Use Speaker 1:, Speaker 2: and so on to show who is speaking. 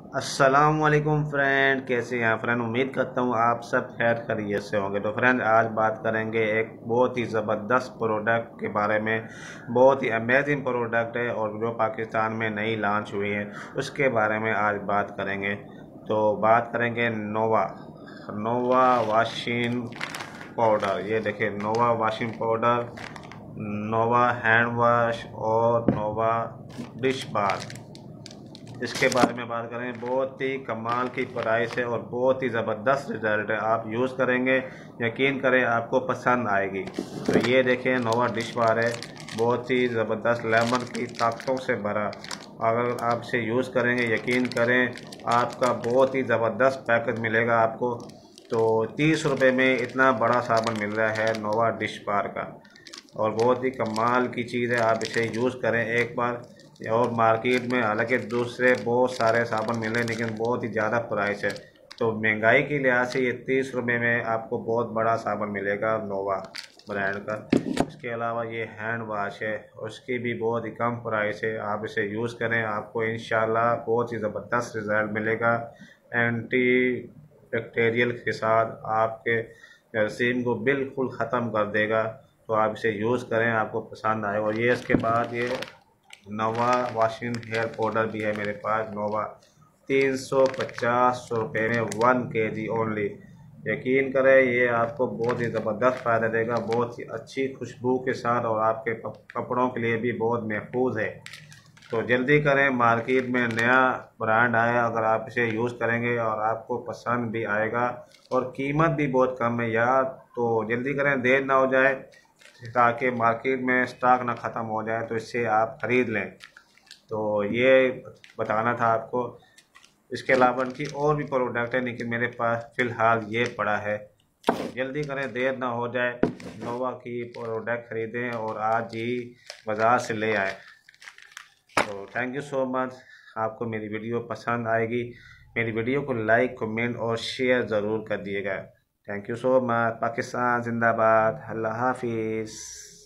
Speaker 1: अस्सलामुअलैकुम फ्रेंड, कैसे हैं फ्रेंड। उम्मीद करता हूँ आप सब खैर खैरियत से होंगे। तो फ्रेंड, आज बात करेंगे एक बहुत ही ज़बरदस्त प्रोडक्ट के बारे में। बहुत ही अमेजिंग प्रोडक्ट है और जो पाकिस्तान में नई लॉन्च हुई है उसके बारे में आज बात करेंगे। तो बात करेंगे नोवा नोवा वॉशिंग पाउडर। ये देखिए, Nova washing powder, Nova hand wash और नोवा डिश बार। इसके बारे में बात करें, बहुत ही कमाल की प्राइस है और बहुत ही ज़बरदस्त रिजल्ट है। आप यूज़ करेंगे, यकीन करें आपको पसंद आएगी। तो ये देखें, नोवा डिश बार है, बहुत ही ज़बरदस्त लेमन की ताकतों से भरा। अगर आप इसे यूज़ करेंगे, यकीन करें आपका बहुत ही ज़बरदस्त पैकेज मिलेगा आपको। तो 30 रुपये में इतना बड़ा साबुन मिल रहा है नोवा डिश बार का, और बहुत ही कमाल की चीज़ है। आप इसे यूज़ करें एक बार। और मार्केट में हालांकि दूसरे बहुत सारे साबुन मिल रहे हैं, लेकिन बहुत ही ज़्यादा प्राइस है। तो महंगाई के लिहाज से ये 30 रुपये में आपको बहुत बड़ा साबुन मिलेगा नोवा ब्रांड का। इसके अलावा ये हैंड वॉश है, उसकी भी बहुत ही कम प्राइस है। आप इसे यूज़ करें, आपको इंशाल्लाह बहुत ही ज़बरदस्त रिज़ल्ट मिलेगा। एंटी बैक्टीरियल के साथ आपके जरासीम को बिल्कुल ख़त्म कर देगा। तो आप इसे यूज़ करें, आपको पसंद आए। और ये इसके बाद ये नोवा वॉशिंग हेयर पाउडर भी है मेरे पास। नोवा 350 रुपये में 1 kg ओनली। यकीन करें ये आपको बहुत ही ज़बरदस्त फ़ायदा देगा, बहुत ही अच्छी खुशबू के साथ, और आपके कपड़ों के लिए भी बहुत महफूज है। तो जल्दी करें, मार्केट में नया ब्रांड आया, अगर आप इसे यूज़ करेंगे और आपको पसंद भी आएगा, और कीमत भी बहुत कम है यार। तो जल्दी करें, देर ना हो जाए, ताकि मार्केट में स्टॉक ना ख़त्म हो जाए, तो इससे आप ख़रीद लें। तो ये बताना था आपको। इसके अलावा इनकी और भी प्रोडक्ट है, लेकिन मेरे पास फ़िलहाल ये पड़ा है। तो जल्दी करें, देर ना हो जाए, नोवा की प्रोडक्ट ख़रीदें और आज ही बाज़ार से ले आए। तो थैंक यू सो मच। आपको मेरी वीडियो पसंद आएगी, मेरी वीडियो को लाइक, कमेंट और शेयर ज़रूर कर दिएगा। Thank you so much. Pakistan जिंदाबाद। अल्लाह हाफिज़।